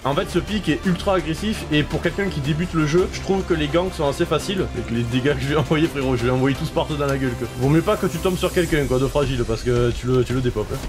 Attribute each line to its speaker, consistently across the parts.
Speaker 1: En fait ce pic est ultra agressif et pour quelqu'un qui débute le jeu, je trouve que les ganks sont assez faciles. Avec les dégâts que je vais envoyer frérot, je vais envoyer tous partout dans la gueule quoi. Vaut mieux pas que tu tombes sur quelqu'un quoi de fragile parce que tu le dépopes. Hein.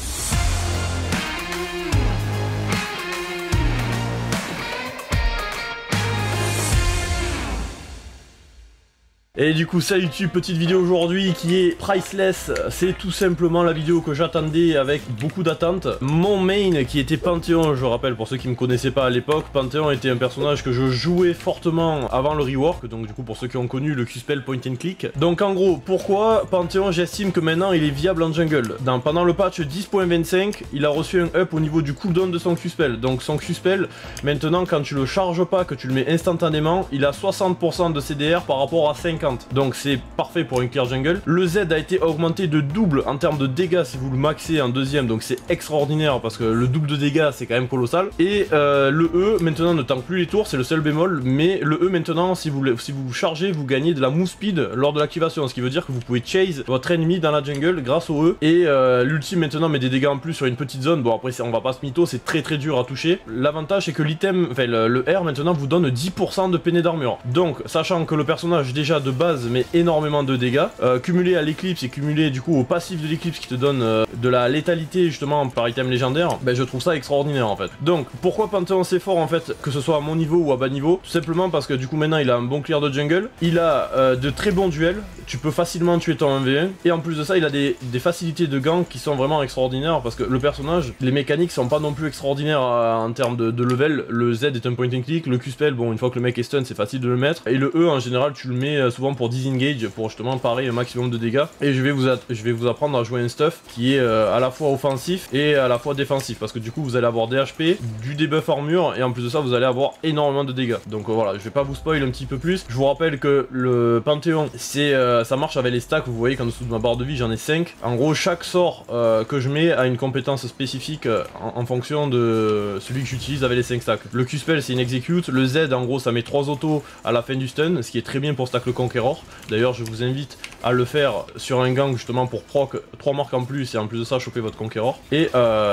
Speaker 1: Et du coup salut YouTube, petite vidéo aujourd'hui qui est priceless, c'est tout simplement la vidéo que j'attendais avec beaucoup d'attente. Mon main qui était Panthéon, je rappelle pour ceux qui me connaissaient pas à l'époque, Panthéon était un personnage que je jouais fortement avant le rework, donc du coup pour ceux qui ont connu le Q-spell point and click. Donc en gros, pourquoi Panthéon, j'estime que maintenant il est viable en jungle. Pendant le patch 10.25, il a reçu un up au niveau du cooldown de son Q-spell. Donc son Q-spell, maintenant quand tu le charges pas, que tu le mets instantanément, il a 60% de CDR par rapport à 50. Donc c'est parfait pour une clear jungle. Le Z a été augmenté de double en termes de dégâts si vous le maxez en deuxième, donc c'est extraordinaire parce que le double de dégâts c'est quand même colossal. Et le E maintenant ne tank plus les tours, c'est le seul bémol, mais le E maintenant si vous chargez, vous gagnez de la move speed lors de l'activation, ce qui veut dire que vous pouvez chase votre ennemi dans la jungle grâce au E. Et l'ultime maintenant met des dégâts en plus sur une petite zone. Bon après on va pas se mytho, c'est très dur à toucher. L'avantage c'est que l'item, enfin le R maintenant vous donne 10% de péné d'armure. Donc sachant que le personnage déjà de base met énormément de dégâts, cumulé à l'éclipse et cumulé du coup au passif de l'éclipse qui te donne de la létalité justement par item légendaire, ben je trouve ça extraordinaire en fait. Donc pourquoi Panthéon c'est fort en fait, que ce soit à mon niveau ou à bas niveau? Tout simplement parce que du coup maintenant il a un bon clear de jungle, il a de très bons duels, tu peux facilement tuer ton 1v1 et en plus de ça il a des facilités de gank qui sont vraiment extraordinaires parce que le personnage, les mécaniques sont pas non plus extraordinaires en termes de level. Le Z est un point and click, le Q-spell bon une fois que le mec est stun c'est facile de le mettre, et le E en général tu le mets souvent pour disengage pour justement parer un maximum de dégâts. Et je vais vous apprendre à jouer un stuff qui est à la fois offensif et à la fois défensif parce que du coup vous allez avoir des HP, du debuff armure et en plus de ça vous allez avoir énormément de dégâts. Donc voilà, je vais pas vous spoil un petit peu plus. Je vous rappelle que le Panthéon c'est ça marche avec les stacks, vous voyez qu'en dessous de ma barre de vie j'en ai 5. En gros chaque sort que je mets a une compétence spécifique en fonction de celui que j'utilise avec les 5 stacks. Le Q-spell c'est une execute, le Z en gros ça met 3 autos à la fin du stun, ce qui est très bien pour stack le Conqueror. D'ailleurs je vous invite à le faire sur un gang justement pour proc 3 marques en plus et en plus de ça choper votre Conqueror. Et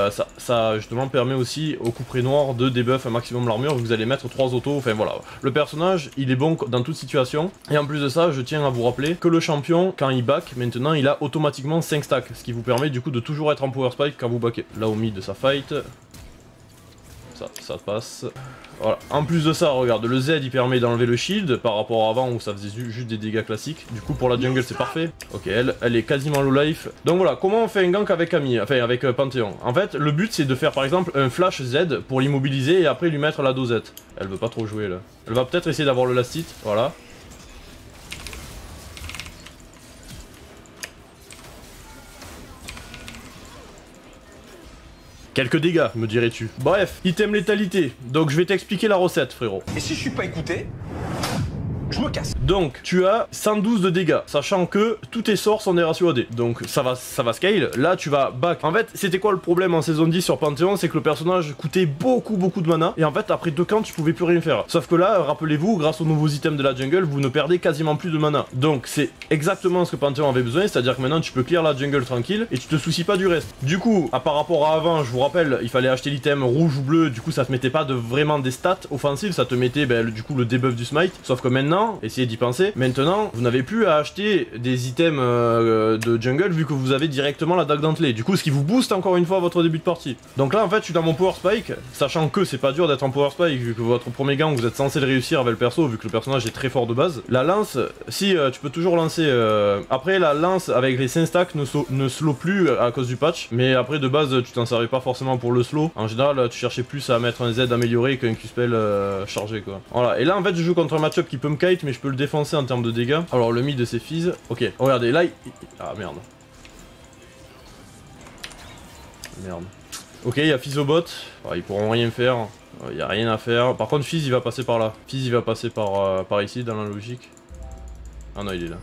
Speaker 1: ça justement permet aussi au couperet noir de debuff un maximum l'armure, vous allez mettre 3 autos, enfin voilà. Le personnage il est bon dans toute situation et en plus de ça je tiens à vous rappeler que le champion quand il back maintenant il a automatiquement 5 stacks, ce qui vous permet du coup de toujours être en power spike quand vous backez. Là au mid ça fight. Ça passe. Voilà. En plus de ça, regarde, le Z il permet d'enlever le shield par rapport à avant où ça faisait juste des dégâts classiques. Du coup pour la jungle c'est parfait. Ok, elle est quasiment low life. Donc voilà, comment on fait un gank avec Ami, enfin avec Panthéon? En fait, le but c'est de faire par exemple un flash Z pour l'immobiliser et après lui mettre la dosette. Elle veut pas trop jouer là. Elle va peut-être essayer d'avoir le last hit, voilà. Quelques dégâts, me dirais-tu. Bref, item létalité. Donc je vais t'expliquer la recette, frérot.
Speaker 2: Et si je suis pas écouté, je me casse.
Speaker 1: Donc, tu as 112 de dégâts, sachant que tous tes sorts sont des ratios AD. Donc, ça va scale. Là, tu vas back. En fait, c'était quoi le problème en saison 10 sur Panthéon? C'est que le personnage coûtait beaucoup de mana. Et en fait, après 2 camps, tu pouvais plus rien faire. Sauf que là, rappelez-vous, grâce aux nouveaux items de la jungle, vous ne perdez quasiment plus de mana. Donc, c'est exactement ce que Panthéon avait besoin. C'est-à-dire que maintenant, tu peux clear la jungle tranquille et tu te soucies pas du reste. Du coup, par rapport à avant, je vous rappelle, il fallait acheter l'item rouge ou bleu. Du coup, ça te mettait pas vraiment des stats offensives. Ça te mettait, du coup, le debuff du smite. Sauf que maintenant, essayez d'y penser. Maintenant, vous n'avez plus à acheter des items de jungle vu que vous avez directement la dague dentelée. Du coup, ce qui vous booste encore une fois votre début de partie. Donc là, en fait, je suis dans mon power spike, sachant que c'est pas dur d'être en power spike vu que votre premier gang, vous êtes censé le réussir avec le perso vu que le personnage est très fort de base. La lance, si tu peux toujours lancer. Après, la lance avec les 5 stacks ne slow plus à cause du patch, mais après de base, tu t'en servais pas forcément pour le slow. En général, tu cherchais plus à mettre un Z amélioré qu'un Q-spell chargé quoi. Voilà. Et là, en fait, je joue contre un match-up qui peut me kite, mais je peux le défoncer en termes de dégâts. Alors le mid c'est Fizz. Ok, regardez là ah merde. Merde. Ok, il y a Fizz au bot. Ils pourront rien faire. Il y a rien à faire. Par contre Fizz il va passer par là. Fizz il va passer par ici dans la logique. Ah non il est là.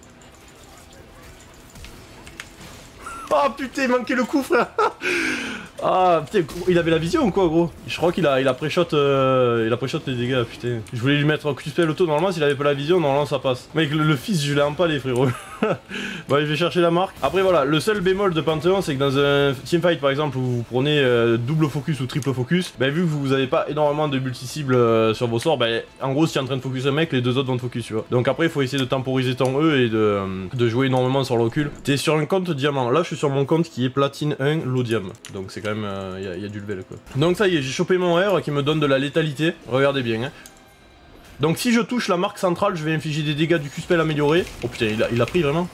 Speaker 1: Oh putain, il manquait le coup frère. Ah putain, il avait la vision ou quoi gros? Je crois qu'il a pré-shot les dégâts, putain. Je voulais lui mettre un Q-spell auto, normalement s'il avait pas la vision, normalement ça passe. Mec, le fils je l'ai en pas les frérots. Bon, je vais chercher la marque. Après voilà, le seul bémol de Panthéon c'est que dans un teamfight par exemple où vous prenez double focus ou triple focus, bah vu que vous avez pas énormément de multi-cibles sur vos sorts, bah en gros si tu es en train de focus un mec, les deux autres vont te focus, tu vois. Donc après il faut essayer de temporiser ton E et de jouer énormément sur le recul. T'es sur un compte diamant, là je suis sur mon compte qui est platine 1 low diam. Donc c'est quand même, y a du level quoi. Donc ça y est, j'ai chopé mon R qui me donne de la létalité, regardez bien hein. Donc si je touche la marque centrale, je vais infliger des dégâts du Q-spell amélioré. Oh putain, il a pris vraiment.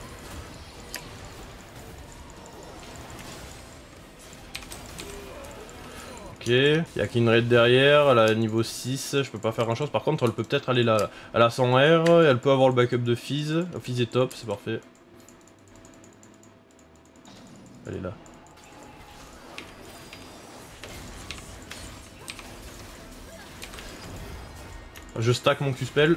Speaker 1: Ok, il y a Kindred derrière, elle a niveau 6, je peux pas faire grand chose. Par contre, elle peut peut-être aller là. Elle a son R, elle peut avoir le backup de Fizz. Fizz est top, c'est parfait. Elle est là. Je stack mon Q-spell.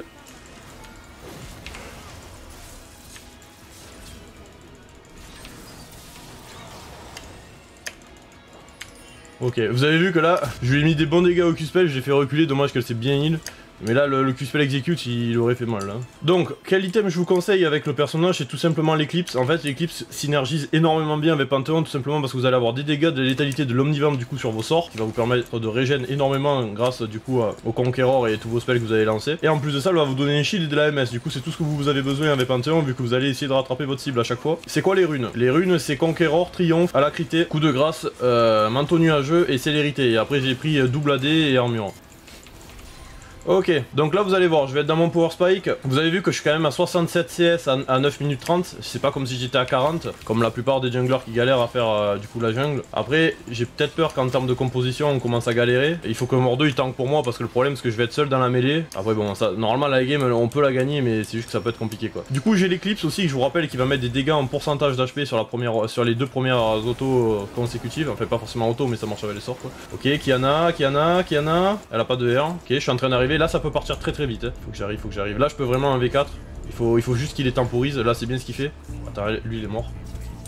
Speaker 1: Ok, vous avez vu que là, je lui ai mis des bons dégâts au Q-spell, j'ai fait reculer, dommage qu'elle s'est bien heal. Mais là, le Q-spell execute, il aurait fait mal là. Donc, quel item je vous conseille avec le personnage, c'est tout simplement l'éclipse. En fait, l'éclipse synergise énormément bien avec Panthéon, tout simplement parce que vous allez avoir des dégâts, de létalité, de l'omnivamp du coup sur vos sorts, qui va vous permettre de régène énormément grâce du coup au Conqueror et tous vos spells que vous allez lancer. Et en plus de ça, elle va vous donner un shield et de la MS. Du coup, c'est tout ce que vous avez besoin avec Panthéon, vu que vous allez essayer de rattraper votre cible à chaque fois. C'est quoi les runes? Les runes, c'est Conqueror, Triomphe, Alacrité, Coup de grâce, Manteau nuageux et Célérité. Et après, j'ai pris double AD et armure. Ok, donc là vous allez voir, je vais être dans mon power spike. Vous avez vu que je suis quand même à 67 CS à 9 minutes 30. C'est pas comme si j'étais à 40, comme la plupart des junglers qui galèrent à faire du coup la jungle. Après, j'ai peut-être peur qu'en termes de composition on commence à galérer. Il faut que Mordo il tank pour moi parce que le problème c'est que je vais être seul dans la mêlée. Après bon, ça, normalement la game on peut la gagner, mais c'est juste que ça peut être compliqué quoi. Du coup j'ai l'éclipse aussi, que je vous rappelle, qui va mettre des dégâts en pourcentage d'HP sur les deux premières autos consécutives. Enfin pas forcément auto, mais ça marche avec les sorts quoi. Ok, Kiana, elle a pas de R. Ok, je suis en train d'arriver. Là ça peut partir très très vite, hein. Faut que j'arrive. Là je peux vraiment un V4. Il faut juste qu'il les temporise. Là c'est bien ce qu'il fait. Attends, lui il est mort.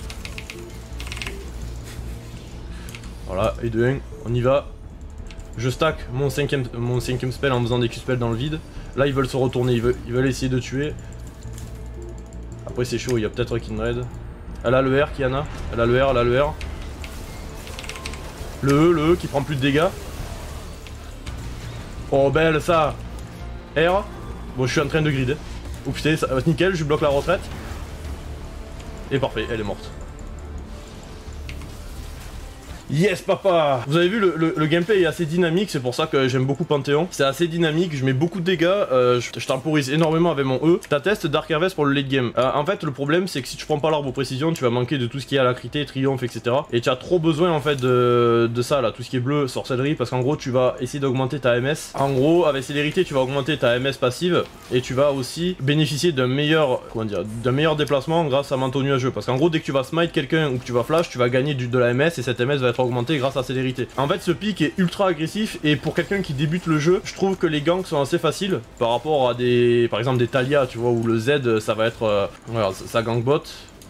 Speaker 1: Voilà, et de 1, on y va. Je stack mon cinquième spell en faisant des Q-spells dans le vide. Là ils veulent se retourner, ils veulent essayer de tuer. Après c'est chaud, il y a peut-être Kindred. Elle a le R, Kiana. Elle a le R, elle a le R. Le E qui prend plus de dégâts. Oh belle ça. R. Bon je suis en train de grid. Oh putain, ça, nickel, je bloque la retraite. Et parfait, elle est morte. Yes papa! Vous avez vu, le gameplay est assez dynamique, c'est pour ça que j'aime beaucoup Panthéon. C'est assez dynamique, je mets beaucoup de dégâts, je temporise énormément avec mon E. T'as test Dark Harvest pour le late game. En fait, le problème c'est que si tu prends pas l'arbre précision, tu vas manquer de tout ce qui est alacrité, triomphe, etc. Et tu as trop besoin en fait de ça là, tout ce qui est bleu, sorcellerie, parce qu'en gros tu vas essayer d'augmenter ta MS. En gros, avec célérité, tu vas augmenter ta MS passive et tu vas aussi bénéficier d'un meilleur, déplacement grâce à manteau nuageux. Parce qu'en gros, dès que tu vas smite quelqu'un ou que tu vas flash, tu vas gagner de la MS et cette MS va être augmenté grâce à célérité. En fait ce pic est ultra agressif et pour quelqu'un qui débute le jeu, je trouve que les ganks sont assez faciles par rapport à des, par exemple des Talia, tu vois, où le Z ça va être, regarde, ça gank bot.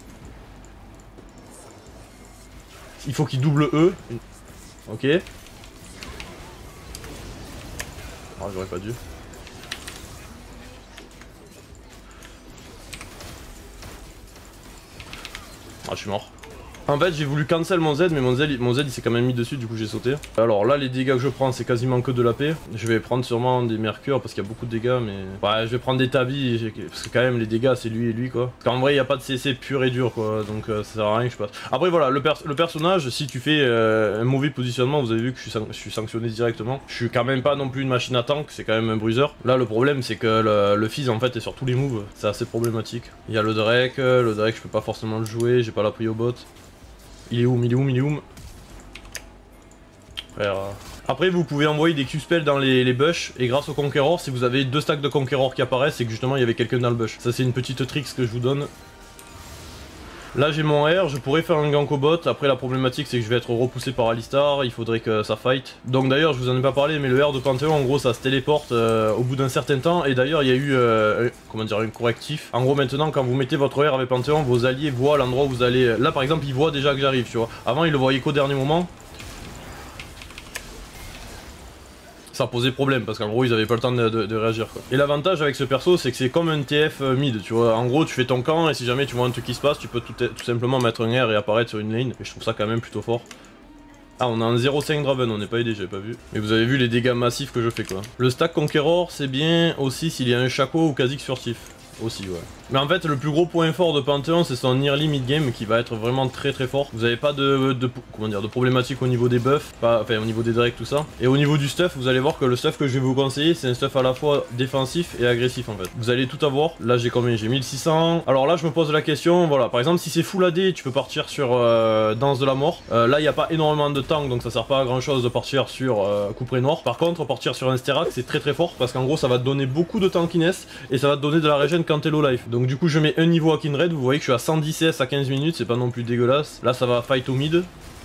Speaker 1: Il faut qu'il double E. Ok. Ah j'aurais pas dû. Ah je suis mort. En fait j'ai voulu cancel mon Z mais mon Z il s'est quand même mis dessus, du coup j'ai sauté. Alors là les dégâts que je prends c'est quasiment que de l'AP. Je vais prendre sûrement des mercures parce qu'il y a beaucoup de dégâts, mais ouais, je vais prendre des tabis parce que quand même les dégâts c'est lui et lui quoi. Parce qu'en vrai il n'y a pas de CC pur et dur quoi, donc ça sert à rien que je passe. Après voilà, le personnage, si tu fais un mauvais positionnement, vous avez vu que je suis sanctionné directement. Je suis quand même pas non plus une machine à tank, c'est quand même un bruiser. Là le problème c'est que le Fizz en fait est sur tous les moves, c'est assez problématique. Il y a le Drake je peux pas forcément le jouer, j'ai pas la prio bot. Il est où? Frère. Après vous pouvez envoyer des Q-spells dans les bush et grâce au Conqueror, si vous avez 2 stacks de Conqueror qui apparaissent, c'est que justement il y avait quelqu'un dans le bush. Ça c'est une petite trick que je vous donne. Là j'ai mon R, je pourrais faire un gank au bot, après la problématique c'est que je vais être repoussé par Alistar, il faudrait que ça fight. Donc d'ailleurs je vous en ai pas parlé, mais le R de Panthéon en gros ça se téléporte au bout d'un certain temps, et d'ailleurs il y a eu un correctif. En gros maintenant quand vous mettez votre R avec Panthéon, vos alliés voient l'endroit où vous allez. Là par exemple ils voient déjà que j'arrive, tu vois. Avant ils le voyaient qu'au dernier moment. ça posait problème parce qu'en gros ils avaient pas le temps de réagir quoi. Et l'avantage avec ce perso c'est que c'est comme un TF mid, tu vois, en gros tu fais ton camp et si jamais tu vois un truc qui se passe tu peux tout simplement mettre un R et apparaître sur une lane et je trouve ça quand même plutôt fort. Ah on a un 0,5 Draven, on n'est pas aidé, j'avais pas vu. Mais vous avez vu les dégâts massifs que je fais quoi. Le stack Conqueror c'est bien aussi s'il y a un Shaco ou Kha'Zix furtif. Aussi ouais. Mais en fait le plus gros point fort de Panthéon c'est son early mid game qui va être vraiment très fort. Vous avez pas comment dire, de problématique au niveau des buffs, enfin au niveau des Drake tout ça. Et au niveau du stuff vous allez voir que le stuff que je vais vous conseiller c'est un stuff à la fois défensif et agressif en fait. Vous allez tout avoir, là j'ai combien? J'ai 1600. Alors là je me pose la question, voilà par exemple si c'est full AD tu peux partir sur Danse de la mort. Là il n'y a pas énormément de tank donc ça sert pas à grand chose de partir sur Couperet Noir. Par contre partir sur un Sterak c'est très fort parce qu'en gros ça va te donner beaucoup de tankiness et ça va te donner de la régène quand t'es low life. Donc du coup je mets un niveau à Kindred, vous voyez que je suis à 110 CS à 15 minutes, c'est pas non plus dégueulasse. Là ça va fight au mid.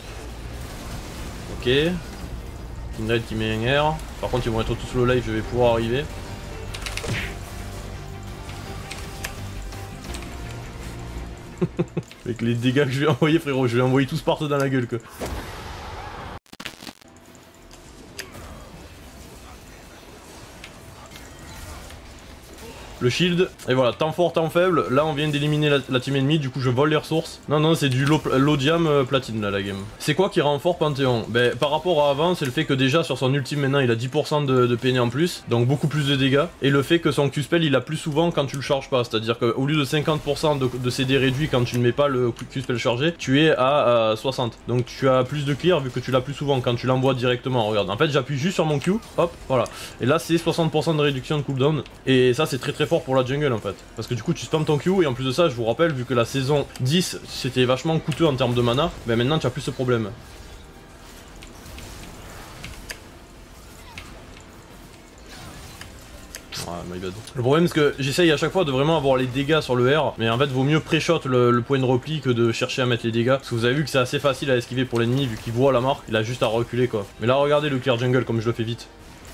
Speaker 1: Ok. Kindred qui met un R. Par contre ils vont être tous low life, je vais pouvoir arriver. Avec les dégâts que je vais envoyer frérot, je vais envoyer tous partout dans la gueule quoi. Le shield, et voilà, temps fort, temps faible, là on vient d'éliminer la team ennemie, du coup je vole les ressources. Non, c'est du low diam platine là la game. C'est quoi qui rend fort Panthéon? Ben par rapport à avant, c'est le fait que déjà sur son ultime maintenant il a 10% de PN en plus, donc beaucoup plus de dégâts. Et le fait que son Q-spell il a plus souvent quand tu le charges pas, c'est-à-dire qu'au lieu de 50% de CD réduit quand tu ne mets pas le Q-spell chargé, tu es à 60. Donc tu as plus de clear vu que tu l'as plus souvent quand tu l'envoies directement, regarde. En fait j'appuie juste sur mon Q, hop, voilà. Et là c'est 60% de réduction de cooldown, et ça c'est très fort pour la jungle en fait, parce que du coup tu spams ton Q et en plus de ça je vous rappelle vu que la saison 10 c'était vachement coûteux en termes de mana, ben maintenant tu as plus ce problème. Ah my god. Le problème c'est que j'essaye à chaque fois de vraiment avoir les dégâts sur le R, mais en fait vaut mieux pré-shot le point de repli que de chercher à mettre les dégâts, parce que vous avez vu que c'est assez facile à esquiver pour l'ennemi vu qu'il voit la marque, il a juste à reculer quoi. Mais là regardez le clear jungle comme je le fais vite.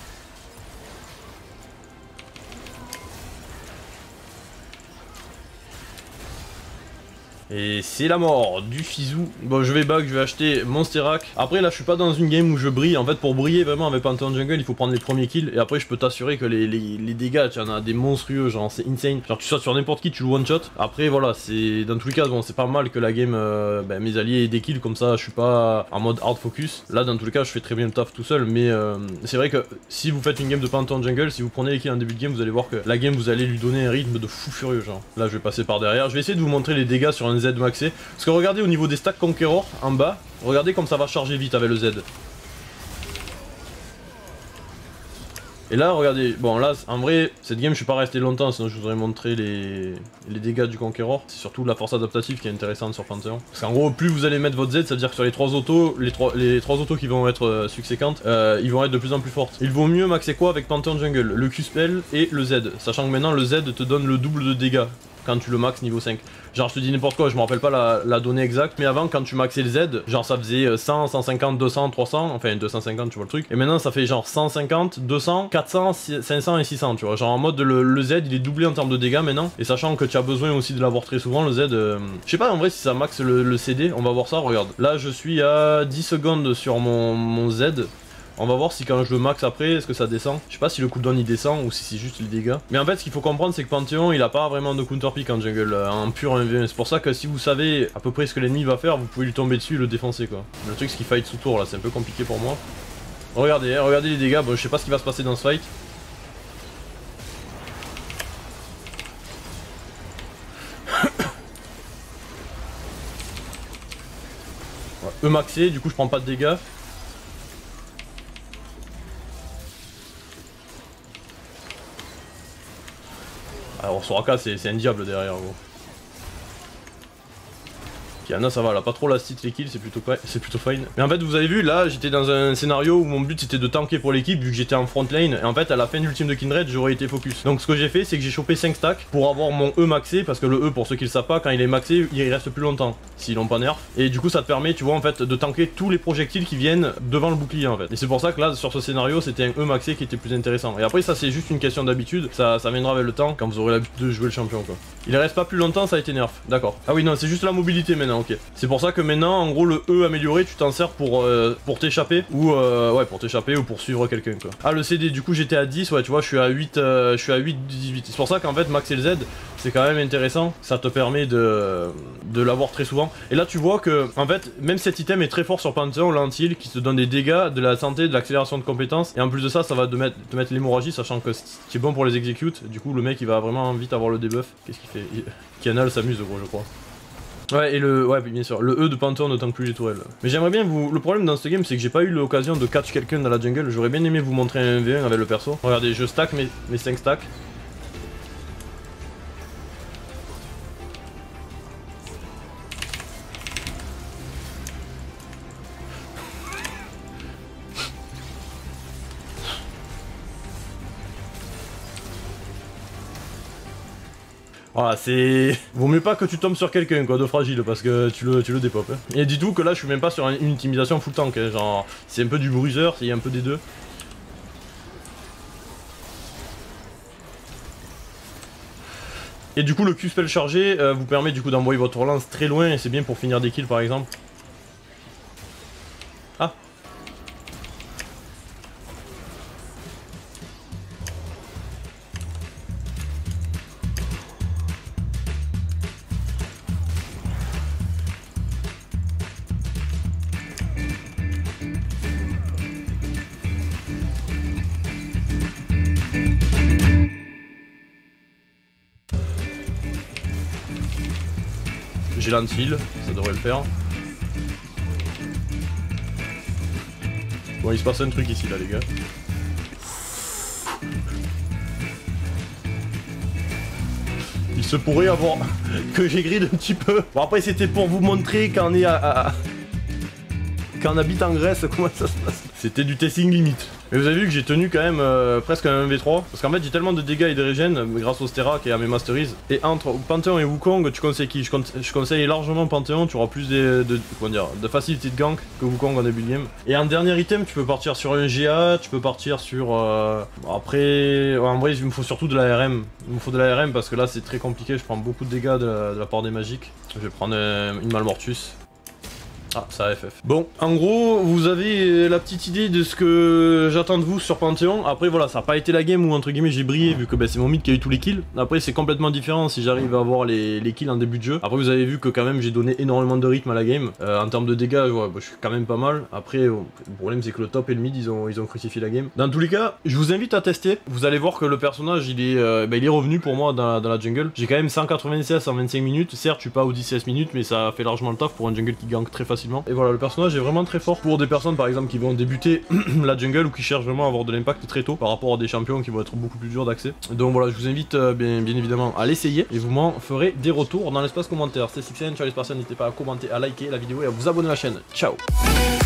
Speaker 1: Et c'est la mort du Fizou. Bon je vais back, je vais acheter mon Sterak. Après là je suis pas dans une game où je brille. En fait pour briller vraiment avec Panthéon Jungle il faut prendre les premiers kills. Et après je peux t'assurer que les dégâts tu en as des monstrueux, genre c'est insane. Genre tu sautes sur n'importe qui, tu le one shot. Après voilà c'est dans tous les cas bon c'est pas mal que la game mes alliés aient des kills comme ça je suis pas en mode hard focus. Là dans tous les cas je fais très bien le taf tout seul. Mais c'est vrai que si vous faites une game de Panthéon Jungle, si vous prenez les kills en début de game vous allez voir que la game vous allez lui donner un rythme de fou furieux genre. Là je vais passer par derrière. Je vais essayer de vous montrer les dégâts sur un Z maxé. Parce que regardez au niveau des stacks Conqueror en bas, regardez comme ça va charger vite avec le Z. Et là regardez, bon là en vrai cette game je suis pas resté longtemps sinon je vous aurais montré les dégâts du Conqueror. C'est surtout la force adaptative qui est intéressante sur Panthéon. Parce qu'en gros plus vous allez mettre votre Z, c'est à dire que sur les trois autos, les trois autos qui vont être succéquentes, ils vont être de plus en plus fortes. Il vaut mieux maxer quoi avec Panthéon Jungle? Le Q-spell et le Z, sachant que maintenant le Z te donne le double de dégâts quand tu le max niveau 5. Genre je te dis n'importe quoi, je me rappelle pas la donnée exacte, mais avant quand tu maxais le Z, genre ça faisait 100, 150, 200, 300, enfin 250 tu vois le truc, et maintenant ça fait genre 150, 200, 400, 500 et 600 tu vois, genre en mode le Z il est doublé en termes de dégâts maintenant, et sachant que tu as besoin aussi de l'avoir très souvent le Z, je sais pas en vrai si ça max le CD, on va voir ça, regarde. Là je suis à 10 secondes sur mon Z. On va voir si quand je le max après, est-ce que ça descend. Je sais pas si le cooldown il descend ou si c'est juste les dégâts. Mais en fait ce qu'il faut comprendre c'est que Panthéon il a pas vraiment de counter pick en jungle, en pur 1v1. C'est pour ça que si vous savez à peu près ce que l'ennemi va faire, vous pouvez lui tomber dessus et le défoncer quoi. Le truc c'est qu'il fight sous tour là, c'est un peu compliqué pour moi. Regardez, regardez les dégâts, bon je sais pas ce qui va se passer dans ce fight. E maxé, du coup je prends pas de dégâts. Alors Soraka c'est un diable derrière gros. Kiana ça va, elle a pas trop la stit les kills, c'est plutôt fine. Mais en fait vous avez vu là j'étais dans un scénario où mon but c'était de tanker pour l'équipe vu que j'étais en front lane. Et en fait à la fin d'ultime de Kindred j'aurais été focus. Donc ce que j'ai fait c'est que j'ai chopé 5 stacks pour avoir mon E maxé. Parce que le E pour ceux qui le savent pas, quand il est maxé il reste plus longtemps s'ils l'ont pas nerf. Et du coup ça te permet tu vois en fait de tanker tous les projectiles qui viennent devant le bouclier en fait. Et c'est pour ça que là sur ce scénario c'était un E maxé qui était plus intéressant. Et après ça c'est juste une question d'habitude, ça viendra avec le temps quand vous aurez l'habitude de jouer le champion quoi. Il reste pas plus longtemps, ça a été nerf, d'accord. Ah oui non c'est juste la mobilité maintenant. ok. C'est pour ça que maintenant, en gros, le E amélioré, tu t'en sers pour t'échapper ou ouais, pour t'échapper ou pour suivre quelqu'un quoi. Ah, le CD, du coup, j'étais à 10, ouais, tu vois, je suis à 8, 18. C'est pour ça qu'en fait, Max et le Z, c'est quand même intéressant. Ça te permet de l'avoir très souvent. Et là, tu vois que, en fait, même cet item est très fort sur Panthéon, l'anti-heal, qui te donne des dégâts, de la santé, de l'accélération de compétences. Et en plus de ça, ça va te mettre l'hémorragie, sachant que c'est bon pour les execute. Du coup, le mec, il va vraiment vite avoir le debuff. Qu'est-ce qu'il fait? Kianal s'amuse, gros, je crois. Ouais, ouais, bien sûr, le E de Panthéon ne tank plus les tourelles. Mais j'aimerais bien vous... Le problème dans ce game, c'est que j'ai pas eu l'occasion de catch quelqu'un dans la jungle. J'aurais bien aimé vous montrer un 1v1 avec le perso. Regardez, je stack mes 5 stacks. Voilà, c'est... Vaut mieux pas que tu tombes sur quelqu'un quoi de fragile parce que tu le dépopes. Hein. Et dis-toi que là je suis même pas sur une intimidation full tank, hein. Genre c'est un peu du bruiser, c'est un peu des deux. Et du coup le Q-spell chargé vous permet du coup d'envoyer votre relance très loin et c'est bien pour finir des kills par exemple. Ah. J'ai l'anti-heal, ça devrait le faire. Bon, il se passe un truc ici là les gars. Il se pourrait avoir que j'ai grid un petit peu. Bon après c'était pour vous montrer quand on est quand on habite en Grèce comment ça se passe. C'était du testing limite. Mais vous avez vu que j'ai tenu quand même presque un 1v3. Parce qu'en fait j'ai tellement de dégâts et de régène grâce au Sterak et à mes Masteries. Et entre Panthéon et Wukong, tu conseilles qui? Je conseille largement Panthéon, tu auras plus de facilité de gank que Wukong en début de game. Et en dernier item, tu peux partir sur un GA, tu peux partir sur... Après... Ouais, en vrai il me faut surtout de la RM. Il me faut de la RM parce que là c'est très compliqué, je prends beaucoup de dégâts de la part des magiques. Je vais prendre une Malmortus. Ah, ça FF. Bon, en gros, vous avez la petite idée de ce que j'attends de vous sur Panthéon. Après, voilà, ça n'a pas été la game où, entre guillemets, j'ai brillé, vu que bah, c'est mon mid qui a eu tous les kills. Après, c'est complètement différent si j'arrive à avoir les kills en début de jeu. Après, vous avez vu que quand même, j'ai donné énormément de rythme à la game. En termes de dégâts, ouais, bah, je suis quand même pas mal. Après, le problème, c'est que le top et le mid, ils ont crucifié la game. Dans tous les cas, je vous invite à tester. Vous allez voir que le personnage, il est revenu pour moi dans la jungle. J'ai quand même 196 en 25 minutes. Certes, je suis pas au 16 minutes, mais ça fait largement le taf pour un jungle qui gank très facilement. Et voilà, le personnage est vraiment très fort pour des personnes par exemple qui vont débuter la jungle ou qui cherchent vraiment à avoir de l'impact très tôt par rapport à des champions qui vont être beaucoup plus durs d'accès. Donc voilà, je vous invite bien évidemment à l'essayer et vous m'en ferez des retours dans l'espace commentaire. C'est Sixen, ciao les personnes, n'hésitez pas à commenter, à liker la vidéo et à vous abonner à la chaîne. Ciao.